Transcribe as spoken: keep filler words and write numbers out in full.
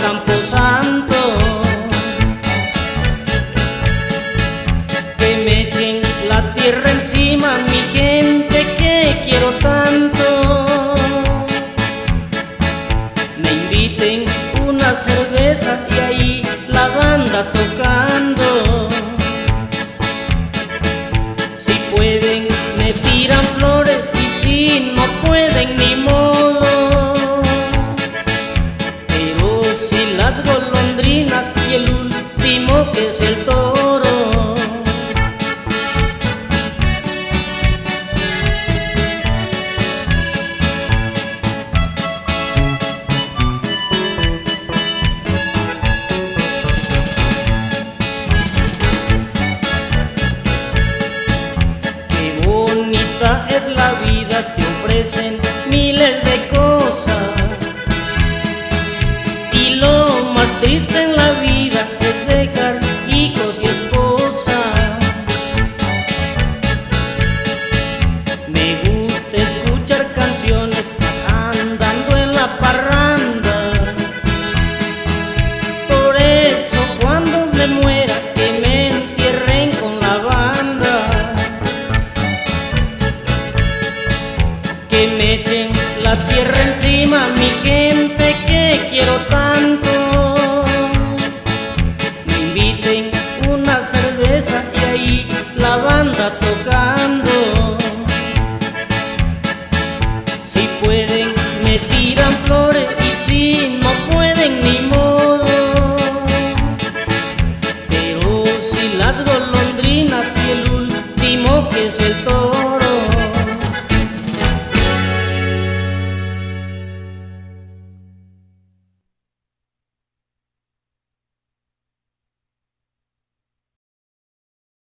Camposanto, que me echen la tierra encima, mi gente que quiero tanto. Me inviten una cerveza y ahí la banda tocando. Si pueden me tiran flores y si no pueden ni modo. Pero si las golondrinas y el último que es el toro. Bonita es la vida, te ofrecen miles de cosas y lo más triste en la vida es dejar hijos y esposa. Me gusta escuchar canciones andando en la parranda, por eso cuando me muera que me entierren con la banda. Que me echen la tierra encima, mi gente que quiero tanto.